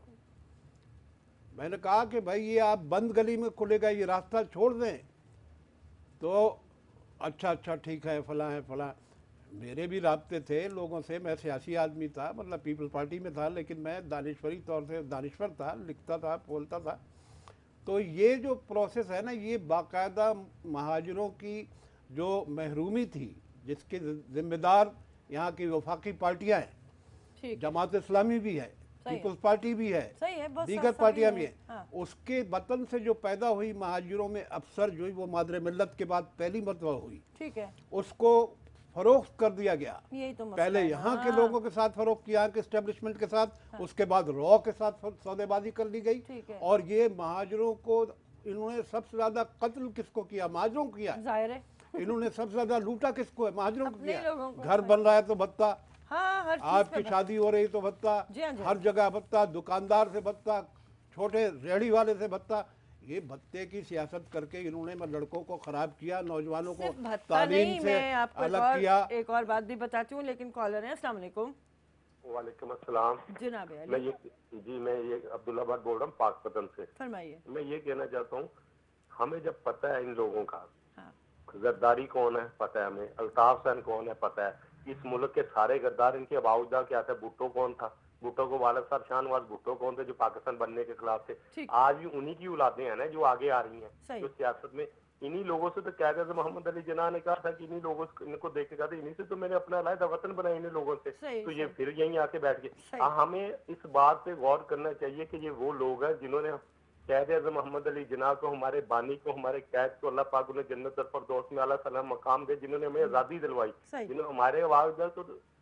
कहा कि भाई ये आप बंद गली में खुलेगा, ये रास्ता छोड़ दें। तो अच्छा ठीक है, फलां है फलां। मेरे भी राब्ते थे लोगों से, मैं सियासी आदमी था, मतलब पीपल्स पार्टी में था, लेकिन मैं दानिश्वरी तौर से दानिश्वर था, लिखता था, बोलता था। तो ये जो प्रोसेस है ना, ये बाकायदा महाजरों की जो महरूमी थी, जिसके ज़िम्मेदार यहाँ की वफाकी पार्टियाँ हैं, जमात इस्लामी भी है, पीपल्स पार्टी भी है, दीगर पार्टियां भी हैं। हाँ। उसके वतन से जो पैदा हुई महाजिरों में अफसर जो वो मादरे मिल्लत के बाद पहली मरतबा हुई, ठीक है, उसको फरोख्त कर दिया गया। यही तो पहले यहाँ के लोगों के साथ फरोख्त किया, के एस्टेब्लिशमेंट के साथ, हाँ। उसके बाद रॉ के साथ सौदेबाजी कर ली गई। और ये महाजिरों को इन्होंने सबसे ज्यादा कत्ल किसको किया? महाजिरों को किया। जाहिर है। इन्होंने सबसे ज्यादा लूटा किसको है? महाजिरों को किया। घर बन रहा है तो भत्ता, हाँ, आपकी शादी हो रही तो भत्ता, हर जगह भत्ता, दुकानदार से भत्ता, छोटे रेहड़ी वाले से भत्ता। ये भत्ते की सियासत करके इन्होंने लड़कों को खराब किया, नौजवानों को तालीम से अलग किया। एक और बात भी बताती हूँ, लेकिन कॉलर है। अस्सलाम वालेकुम। वालेकुम अस्सलाम। जनाब मैं ये अब्दुल्ला भट्ट बोल रहा हूँ पाकपतन से। फरमाइए। मैं ये कहना चाहता हूँ, हमें जब पता है इन लोगों का, गद्दारी कौन है पता है हमें, अल्ताफ हुसैन कौन है पता है, इस मुल्क के सारे गद्दार इनके बावजूद क्या था, भुट्टो कौन था, भुट्टो को वालिद साहब शाहनवाज भुट्टो कौन थे जो पाकिस्तान बनने के खिलाफ थे। आज भी उन्हीं की औलादें हैं ना जो आगे आ रही हैं, जो सियासत में इन्हीं लोगों से। तो क्या कहते मोहम्मद अली जिन्ना ने कहा था कि इन्हीं लोगों से, इनको देख के कहा था इन्हीं से तो मैंने अपना अलहदा वतन बनाया, इन्हीं लोगों से। तो ये फिर यहीं आके बैठ गए। हमें इस बात पे गौर करना चाहिए कि ये वो लोग हैं जिन्होंने कायद-ए-आज़म मोहम्मद अली जिन्ना को, हमारे बानी को, हमारे कैद को अल्लाह पाक उन्हें जन्नत और फिरदौस में आला सलाम मकाम दे, जिन्होंने हमें आज़ादी दिलवाई, जिन्होंने हमारे आवाज तो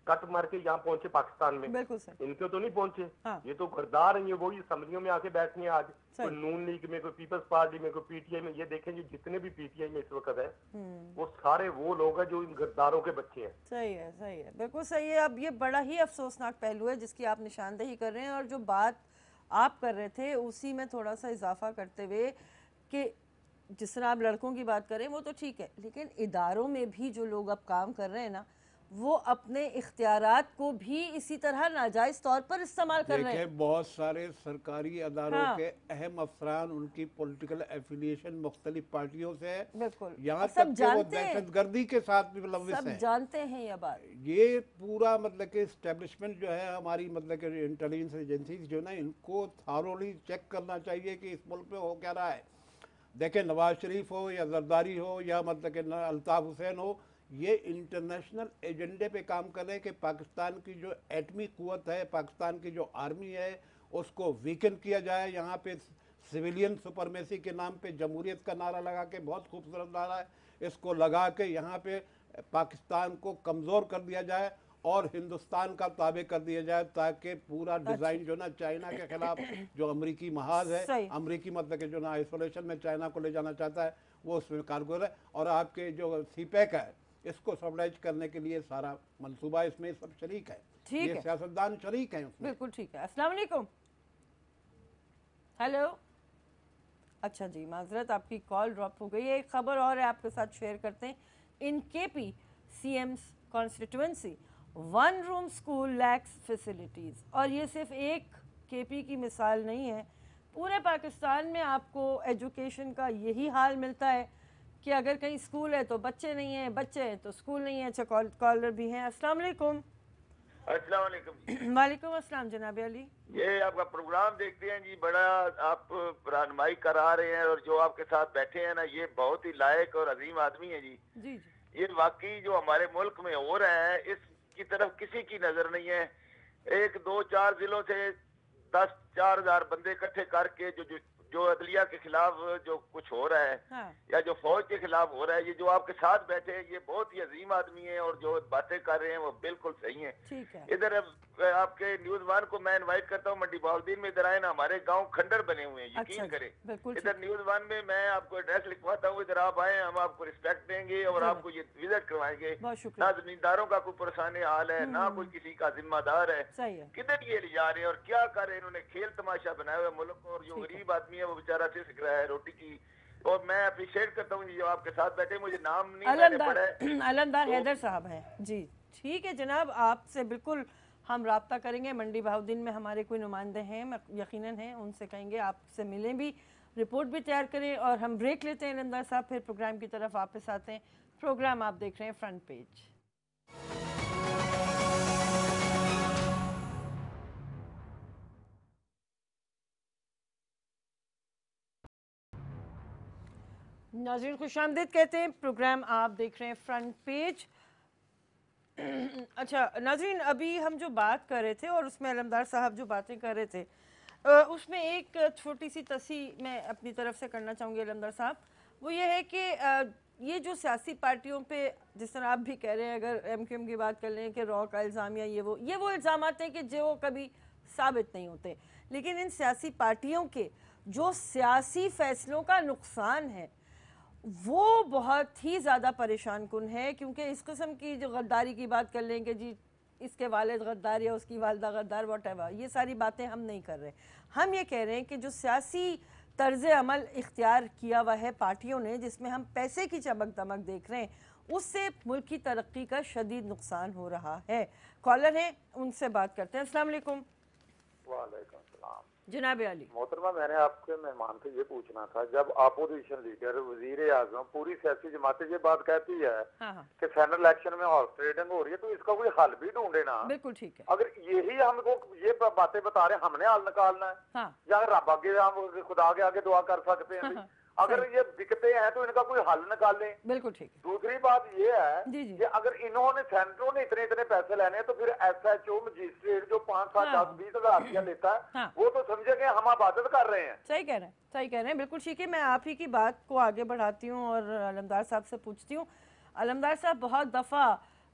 कट मार के यहाँ पहुंचे पाकिस्तान में, बिल्कुल सर, इनके तो नहीं पहुंचे। हाँ। ये तो गद्दार हैं, ये वही असम्बलियों में आके बैठे हैं आज, कोई नून लीग में, कोई पीपल्स पार्टी में, कोई पीटीआई में। ये देखें जी जितने भी पीटीआई में इस वक्त है वो सारे वो लोग हैं जो इन गद्दारों के बच्चे हैं। सही है, बिल्कुल सही है। अब ये बड़ा ही अफसोसनाक पहलू है जिसकी आप निशानदेही कर रहे हैं, और जो बात आप कर रहे थे उसी में थोड़ा सा इजाफा करते हुए कि जिस तरह आप लड़कों की बात करें वो तो ठीक है, लेकिन इदारों में भी जो लोग अब काम कर रहे हैं ना, वो अपने इख्तियारात को भी इसी तरह नाजायज़ तौर पर इस्तेमाल कर रहे हैं। बहुत सारे सरकारी अदारों के अहम अफसरान, उनकी पॉलिटिकल एफिलिएशन मुख्तलिफ पार्टियों से है, बिल्कुल, यहाँ तक कि वो दहशतगर्दी के साथ भी मुलव्विस सब हैं। जानते हैं ये बात। ये पूरा मतलब कि एस्टेब्लिशमेंट जो है हमारी, मतलब कि इंटेलिजेंस एजेंसीज जो है ना, इनको थारोली चेक करना चाहिए कि इस मुल्क में हो क्या रहा है। देखें, नवाज शरीफ हो या जरदारी हो या मतलब कि अल्ताफ हुसैन हो, ये इंटरनेशनल एजेंडे पे काम कर रहे हैं कि पाकिस्तान की जो एटमी क़ुव्वत है, पाकिस्तान की जो आर्मी है, उसको वीकन किया जाए। यहाँ पे सिविलियन सुपरमेसी के नाम पे जमहूरियत का नारा लगा के, बहुत खूबसूरत नारा है, इसको लगा के यहाँ पे पाकिस्तान को कमज़ोर कर दिया जाए और हिंदुस्तान का ताबे कर दिया जाए, ताकि पूरा डिज़ाइन जो ना चाइना के खिलाफ जो अमरीकी महाज है, अमरीकी मतलब कि जो ना आइसोलेशन में चाइना को ले जाना चाहता है, वो उसमें कारगर है। और आपके जो सीपैक है, इसको स्टेबलाइज करने के लिए सारा मंसूबा, इसमें सब शरीक है, ये सियासतदान शरीक हैं उसमें। बिल्कुल ठीक है। अस्सलाम वालेकुम। हेलो, अच्छा जी, माजरत आपकी कॉल ड्रॉप हो गई है। एक खबर और है आपके साथ शेयर करते हैं। इन KP CMs constituency 1 room school lacks facilities. और ये सिर्फ एक केपी की मिसाल नहीं है, पूरे पाकिस्तान में आपको एजुकेशन का यही हाल मिलता है कि अगर कहीं स्कूल है तो बच्चे नहीं हैं, बच्चे हैं तो स्कूल नहीं है। अच्छा, कॉलर भी हैं। अस्सलाम वालेकुम। अस्सलाम वालेकुम। वालेकुम अस्सलाम जनाब अली। ये आपका प्रोग्राम देखते हैं जी, बड़ा आप रहनुमाई करा रहे हैं, और जो आपके साथ बैठे हैं ना, ये बहुत ही लायक और अजीम आदमी है जी। जी। ये वाकई जो हमारे मुल्क में हो रहा है, इसकी तरफ किसी की नजर नहीं है। 1, 2, 4 जिलों से 10-4 हज़ार बंदे इकट्ठे करके जो अदलिया के खिलाफ जो कुछ हो रहा है, हाँ। या जो फौज के खिलाफ हो रहा है, ये जो आपके साथ बैठे हैं, ये बहुत ही अजीम आदमी है, और जो बातें कर रहे हैं वो बिल्कुल सही हैं। ठीक है। इधर आपके न्यूज़ 1 को मैं इनवाइट करता हूँ, मंडी बहाउद्दीन में इधर आए ना, हमारे गांव खंडर बने हुए हैं, यकीन करें। इधर न्यूज़ 1 में मैं आपको एड्रेस लिखवाता हूँ, इधर आप आए, हम आपको रिस्पेक्ट देंगे और आपको ये विजिट करवाएंगे। ना जमींदारों का कोई परेशानी हाल है, ना कोई किसी का जिम्मेदार है। किधर ये ले जा रहे हैं और क्या कर रहे हैं? इन्होंने खेल तमाशा बनाया हुआ मुल्क को, और जो गरीब आदमी है वो बेचारा से सिख रहा है रोटी की। और मैं अप्रिशिएट करता हूँ जो आपके साथ बैठे, मुझे नाम नहीं मैंने पढ़ा है, अलमदार हैदर साहब हैं जी। ठीक है जनाब, आपसे बिल्कुल हम राब्ता करेंगे। मंडी बहाउद्दीन में हमारे कोई नुमाइंदे हैं, यकीनन हैं, उनसे कहेंगे आपसे मिलें भी, रिपोर्ट भी तैयार करें। और हम ब्रेक लेते हैं अलमदार साहब, फिर प्रोग्राम की तरफ वापस आते हैं। प्रोग्राम आप देख रहे हैं फ्रंट पेज। नाज़रीन खुशामदीद कहते हैं, प्रोग्राम आप देख रहे हैं फ्रंट पेज। अच्छा नाज़रीन, अभी हम जो बात कर रहे थे और उसमें अलमदार साहब जो बातें कर रहे थे, उसमें एक छोटी सी तस्हीह मैं अपनी तरफ से करना चाहूँगी अलमदार साहब। वो ये है कि ये जो सियासी पार्टियों पे, जिस तरह आप भी कह रहे हैं, अगर MQM की बात कर लें कि रॉ का इल्ज़ाम या ये वो इल्ज़ाम आते हैं कि जो कभी साबित नहीं होते, लेकिन इन सियासी पार्टियों के जो सियासी फैसलों का नुकसान है वो बहुत ही ज़्यादा परेशान कुन है। क्योंकि इस किस्म की जो गद्दारी की बात कर लें कि जी इसके वालिद गद्दार या उसकी वालदा गद्दार, वॉटेवर, ये सारी बातें हम नहीं कर रहे। हम ये कह रहे हैं कि जो सियासी तर्ज़ अमल इख्तियार किया हुआ है पार्टियों ने, जिसमें हम पैसे की चमक दमक देख रहे हैं, उससे मुल्क की तरक्की का शदीद नुकसान हो रहा है। कॉलर हैं, उनसे बात करते हैं। अस्सलाम वालेकुम। वालेकुम सलाम जनाब अली। मोहतरमा, मैंने आपके मेहमान से ये पूछना था, जब अपोजिशन लीडर वजीर आजम पूरी सियासी जमातें ये बात कहती है कि फैनल इलेक्शन में हॉर्स ट्रेडिंग हो रही है, तो इसका कोई हल भी ढूंढे ना। बिल्कुल ठीक है। अगर यही हमको ये बातें बता रहे हैं, हमने हल निकालना है, या रब आगे हम खुदा के आगे दुआ कर सकते हैं। अगर ये दिक्कतें हैं तो इनका कोई हल निकालें। बिल्कुल ठीक है। दूसरी बात ये है कि अगर इन्होंने सेंटरों ने इतने पैसे लेने हैं, तो फिर SHO मजिस्ट्रेट जो 5, 7, 10, 20 हज़ार रुपया लेता है, वो तो समझे कि हम इबादत कर रहे हैं। सही कह रहे हैं, सही कह रहे हैं, बिल्कुल ठीक है। मैं आप ही की बात को आगे बढ़ाती हूँ और अलमदार साहब से पूछती हूँ। अलमदार साहब, बहुत दफ़ा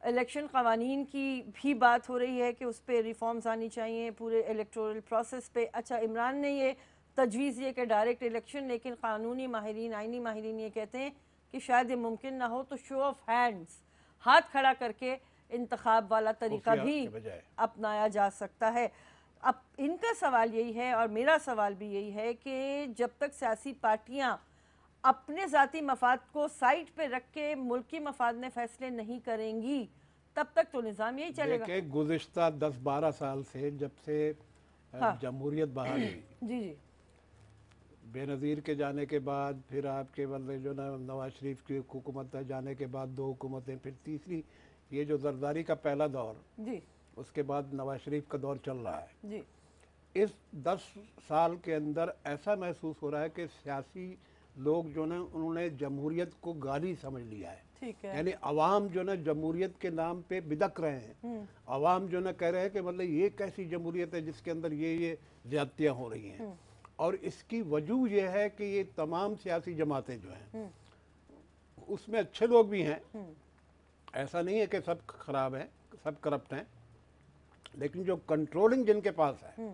الیکشن قوانین کی بھی بات ہو رہی ہے کہ اس پہ ریفارمز آنی چاہیے پورے الیکٹورل پروسیس پہ. اچھا عمران نے یہ تجویز یہ کہ ڈائریکٹ الیکشن، لیکن قانونی ماہرین آئینی ماہرین یہ کہتے ہیں کہ شاید یہ ممکن نہ ہو، تو شو آف ہینڈز ہاتھ کھڑا کر کے انتخاب والا طریقہ بھی اپنایا جا سکتا ہے. اب ان کا سوال یہی ہے اور میرا سوال بھی یہی ہے کہ جب تک سیاسی پارٹیاں اپنے ذاتی مفاد کو سائٹ پہ رکھ کے ملکی مفاد میں فیصلے نہیں کریں گی تب تک تو نظام یہی چلے گا. دیکھیں گزشتہ 10-12 سال سے جب سے جمہوریت بحال ہوئی، جی جی، بے نظیر کے جانے کے بعد پھر آپ کے جو نا نواز شریف کی حکومت جانے کے بعد 2 حکومتیں، پھر تیسری یہ جو زرداری کا پہلا دور، جی اس کے بعد نواز شریف کا دور چل رہا ہے. جی، اس 10 سال کے اندر ایسا محسوس ہو رہا ہے کہ سیاسی لوگ جو نا انہوں نے جمہوریت کو گالی سمجھ لیا ہے. ٹھیک ہے، یعنی عوام جو نا جمہوریت کے نام پہ بدک رہے ہیں. عوام جو نا کہہ رہے ہیں کہ مطلب یہ کیسی جمہوریت ہے جس کے اندر یہ زیادتیاں ہو رہی ہیں. اور اس کی وجہ یہ ہے کہ یہ تمام سیاسی جماعتیں جو ہیں اس میں اچھے لوگ بھی ہیں، ایسا نہیں ہے کہ سب خراب ہیں، سب کرپٹ ہیں، لیکن جو کنٹرولنگ جن کے پاس ہے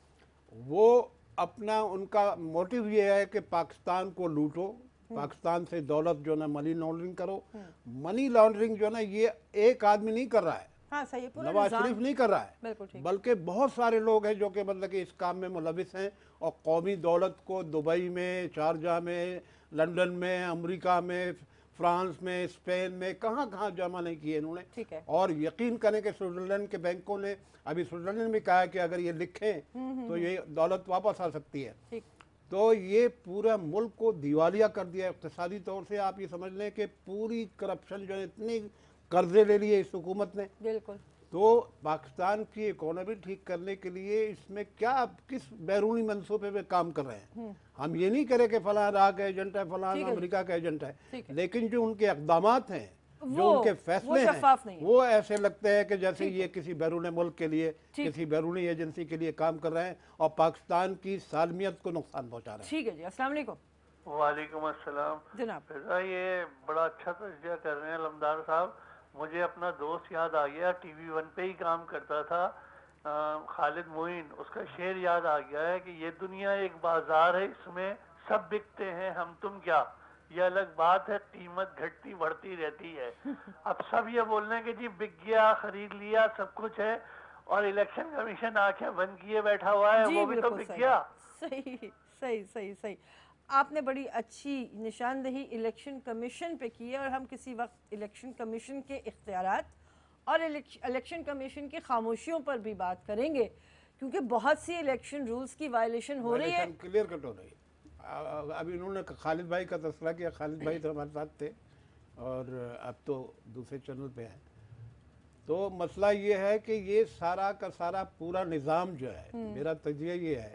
وہ اپنا ان کا موٹیو یہ ہے کہ پاکستان کو لوٹو، پاکستان سے دولت جو نا منی لانڈرنگ کرو. منی لانڈرنگ جو نا یہ ایک آدمی نہیں کر رہا ہے، نواز شریف نہیں کر رہا ہے، بلکہ بہت سارے لوگ ہیں جو کہ مطلب کہ اس کام میں ملوث ہیں اور قومی دولت کو دبئی میں، شارجہ میں، لندن میں، امریکہ میں، فرانس میں، اسپین میں کہاں کہاں جمع نہیں کیے انہوں نے. اور یقین کریں کہ سوئٹزرلینڈ کے بینکوں نے ابھی سوئٹزرلینڈ میں کہا ہے کہ اگر یہ لکھیں تو یہ دولت واپس آ سکتی ہے. تو یہ پورا ملک کو دیوالیہ کر دیا اقتصادی طور سے. آپ یہ سمجھ لیں کہ پوری کرپشن جو ہے، اتنی قرضے لے لیے اس حکومت نے. بالکل. تو پاکستان کی اکانومی ٹھیک کرنے کے لیے اس میں کیا کس بیرونی منصوبے پہ کام کر رہے ہیں؟ ہم یہ نہیں کریں کہ فلاں عراق کا ایجنٹ ہے، فلاں امریکہ کا ایجنٹ ہے، لیکن جو ان کے اقدامات ہیں، جو ان کے فیصلے ہیں، وہ ایسے لگتے ہیں کہ جیسے یہ کسی بیرون ملک کے لیے، کسی بیرونی ایجنسی کے لیے کام کر رہے ہیں اور پاکستان کی سالمیت کو نقصان پہنچا رہے ہیں. ٹھیک ہے جی، السلام علیکم. وعلیکم السلام جناب. یہ بڑا اچھا تجزیہ کر رہے ہیں علمدار صاحب. مجھے اپنا دوست یاد آ گیا، ٹی وی 1 پہ ہی کام کرتا تھا، خالد معین. اس کا شعر یاد آ گیا ہے کہ یہ دنیا ایک بازار ہے، اس میں سب بکتے ہیں، ہم تم کیا. یہ الگ بات ہے، قیمت گھٹتی بڑھتی رہتی ہے. اب سب یہ بول رہے ہیں کہ جی بک گیا، خرید لیا، سب کچھ ہے، اور الیکشن کمیشن آنکھیں بند کیے بیٹھا ہوا ہے، وہ بھی تو بک گیا. صحیح صحیح صحیح صحیح. آپ نے بڑی اچھی نشاندہی الیکشن کمیشن پہ کی ہے، اور ہم کسی وقت الیکشن کمیشن کے اختیارات اور الیکشن کمیشن کی خاموشیوں پر بھی بات کریں گے، کیونکہ بہت سی الیکشن رولز کی وائلیشن ہو رہی ہے. کلیئر کٹ ہو رہی ہے. ابھی انہوں نے خالد بھائی کا تذکرہ کیا. خالد بھائی تو ہمارے ساتھ تھے اور اب تو دوسرے چینل پہ ہیں. تو مسئلہ یہ ہے کہ یہ سارا کا سارا پورا نظام جو ہے، میرا تجزیہ یہ ہے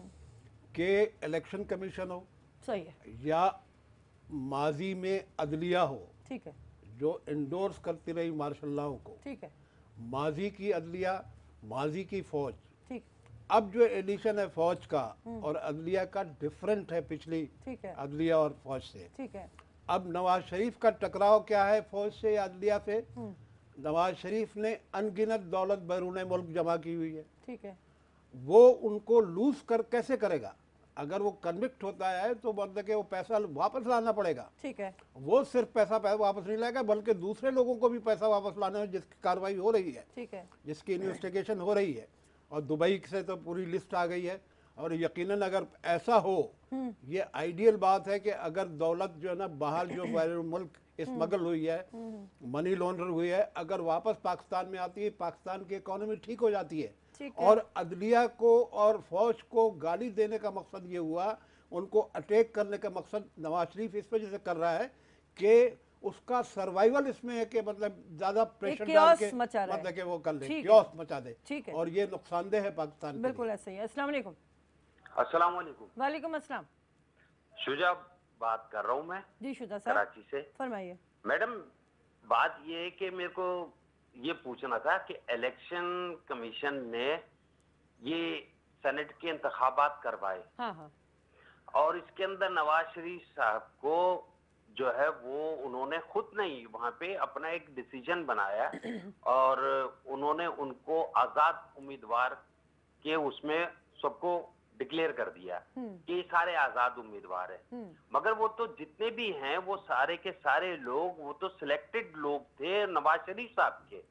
کہ الیکشن کمیشن ہو یا ماضی میں عدلیہ ہو، ٹھیک ہے، جو انڈورس کرتی رہی مارشل لاؤ کو، ٹھیک ہے، ماضی کی عدلیہ، ماضی کی فوج. ٹھیک. اب جو ایڈیشن ہے فوج کا اور عدلیہ کا ڈیفرنٹ ہے پچھلی عدلیہ اور فوج سے. ٹھیک ہے. اب نواز شریف کا ٹکراؤ کیا ہے فوج سے یا عدلیہ سے؟ نواز شریف نے ان گنت دولت بیرون ملک جمع کی ہوئی ہے. ٹھیک ہے. وہ ان کو لوز کیسے کرے گا؟ اگر وہ کنوکٹ ہوتا ہے تو مطلب کہ وہ پیسہ واپس لانا پڑے گا. ٹھیک ہے. وہ صرف پیسہ واپس نہیں لائے گا بلکہ دوسرے لوگوں کو بھی پیسہ واپس لانا ہے جس کی کاروائی ہو رہی ہے. ٹھیک ہے. جس کی انویسٹیگیشن ہو رہی ہے. اور دبئی سے تو پوری لسٹ آ گئی ہے. اور یقیناً اگر ایسا ہو، یہ آئیڈیل بات ہے کہ اگر دولت جو ہے نا باہر جو بیرون ملک اسمگل ہوئی ہے، منی لانڈر ہوئی ہے، اگر واپس پاکستان میں آتی ہے، پاکستان کی اکانومی ٹھیک ہو جاتی ہے. اور عدلیہ کو اور فوج کو گالی دینے کا مقصد یہ ہوا، ان کو اٹیک کرنے کا مقصد نواز شریف اس وجہ سے کر رہا ہے کہ اس کا سروائیول اس میں ہے کہ مطلب زیادہ پریشر ڈال کے مطلب کہ وہ کر لے، کیوس مچا دے. اور یہ نقصان دہ ہے پاکستان. بالکل ایسا ہی ہے. السلام علیکم. السلام علیکم. وعلیکم السلام. شجا بات کر رہا ہوں میں. جی شجا صاحب کراچی سے. فرمائیے. میڈم بات یہ ہے کہ میرے کو یہ پوچھنا تھا کہ الیکشن کمیشن نے یہ سینٹ کے انتخابات کروائے، ہاں ہاں، اور اس کے اندر نواز شریف صاحب کو جو ہے وہ انہوں نے خود نہیں وہاں پہ اپنا ایک ڈیسیجن بنایا اور انہوں نے ان کو آزاد امیدوار کے اس میں سب کو ڈکلیئر کر دیا کہ یہ سارے آزاد امیدوار ہیں. مگر وہ تو جتنے بھی ہیں وہ سارے کے سارے لوگ وہ تو سلیکٹڈ لوگ تھے نواز شریف صاحب کے.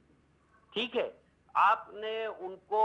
ٹھیک ہے, آپ نے ان کو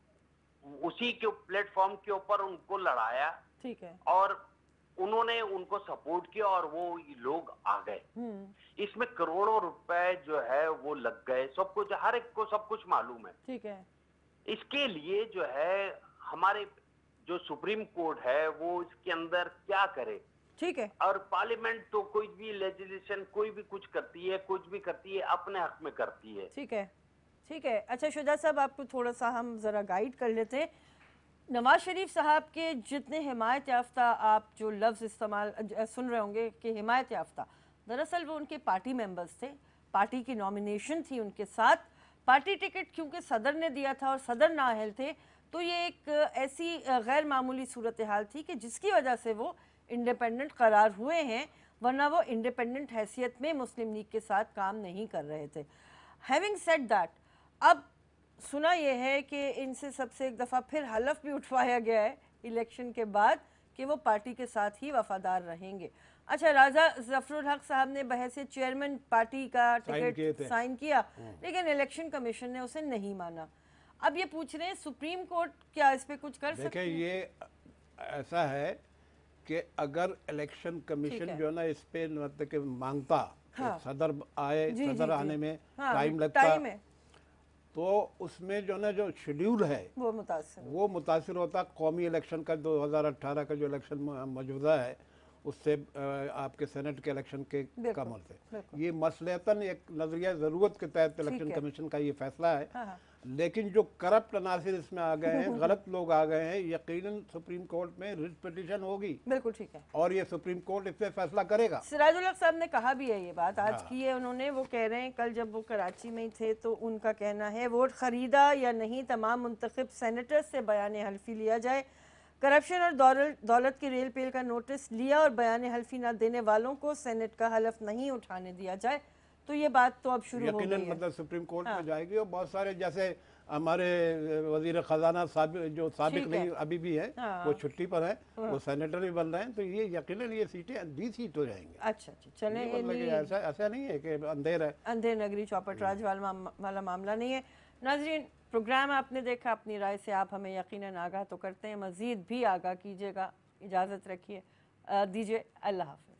اسی کے پلیٹ فارم کے اوپر ان کو لڑایا, ٹھیک ہے, اور انہوں نے ان کو سپورٹ کیا اور وہ لوگ آ گئے. اس میں کروڑوں روپے جو ہے وہ لگ گئے, سب کچھ, ہر ایک کو سب کچھ معلوم ہے. ٹھیک ہے, اس کے لیے جو ہے ہمارے جو سپریم کورٹ ہے وہ اس کے اندر کیا کرے. ٹھیک ہے, اور پارلیمنٹ تو کوئی بھی لیجسلیشن کوئی بھی کچھ کرتی ہے, کچھ بھی کرتی ہے اپنے حق میں کرتی ہے. ٹھیک ہے, ٹھیک ہے. اچھا شجاع صاحب, آپ کو تھوڑا سا ہم ذرا گائیڈ کر لیتے ہیں. نواز شریف صاحب کے جتنے حمایت یافتہ آپ جو لفظ استعمال سن رہے ہوں گے کہ حمایت یافتہ, دراصل وہ ان کے پارٹی ممبرز تھے, پارٹی کی نامینیشن تھی ان کے ساتھ, پارٹی ٹکٹ کیونکہ صدر نے دیا تھا اور صدر نااہل تھے, تو یہ ایک ایسی غیر معمولی صورتحال تھی کہ جس کی وجہ سے وہ انڈیپینڈنٹ قرار ہوئے ہیں, ورنہ وہ انڈیپینڈنٹ حیثیت میں مسلم لیگ کے ساتھ کام نہیں کر رہے تھے. ہیونگ سیڈ دیٹ, اب سنا یہ ہے کہ ان سے سب سے ایک دفعہ پھر حلف بھی اٹھوایا گیا ہے الیکشن کے بعد کہ وہ پارٹی کے ساتھ ہی وفادار رہیں گے. اچھا, راجہ ظفر الحق صاحب نے بحیثیت چیئرمین پارٹی کا ٹکٹ سائن کیا, لیکن الیکشن کمیشن نے اسے نہیں مانا. اب یہ پوچھ رہے ہیں سپریم کورٹ کیا اس پہ کچھ کر سکتے ہیں؟ دیکھیں, یہ ایسا ہے کہ اگر الیکشن کمیشن جو ہے نا اس پہ مطلب کہ مانگتا صدر آئے, صدر آنے میں ٹائم لگتا, تو اس میں جو نا جو شیڈیول ہے وہ متاثر ہوتا. قومی الیکشن کا 2018 کا جو الیکشن موجودہ ہے اس سے آپ کے سینٹ کے الیکشن کے کم سے, یہ مصلحتاً ایک نظریہ ضرورت کے تحت الیکشن کمیشن کا یہ فیصلہ ہے. لیکن جو کرپٹ عناصر اس میں آ گئے ہیں, غلط لوگ آ گئے ہیں, یقیناً سپریم کورٹ میں ریٹ پٹیشن ہوگی. بالکل ٹھیک ہے, اور یہ سپریم کورٹ اس پہ فیصلہ کرے گا. سراج الحق صاحب نے کہا بھی ہے یہ بات, آج کی ہے انہوں نے, وہ کہہ رہے ہیں کل جب وہ کراچی میں تھے تو ان کا کہنا ہے ووٹ خریدا یا نہیں, تمام منتخب سینیٹر سے بیان حلفی لیا جائے, کرپشن اور دولت کی ریل پیل کا نوٹس لیا اور بیان حلفی نہ دینے والوں کو سینٹ کا حلف نہیں اٹھانے دیا جائے. تو یہ بات تو اب شروع ہو گئی ہے, یقیناً مطلب سپریم کورٹ میں جائے گی. اور بہت سارے جیسے ہمارے وزیر خزانہ جو سابق نہیں ابھی بھی ہیں, وہ چھٹی پر ہیں, وہ سینیٹر بھی بن رہے ہیں, تو یہ یقیناً یہ سیٹیں 20 سیٹ ہو جائیں گی. اچھا چلیں, ایسا نہیں ہے کہ اندھیر ہے, اندھیر نگری چوپٹ راج والا معاملہ نہیں ہے. ناظرین, پروگرام آپ نے دیکھا, اپنی رائے سے آپ ہمیں یقیناً آگاہ تو کرتے ہیں, مزید بھی آگاہ کیجیے گا. اجازت رکھیے, دیجیے, اللہ حافظ.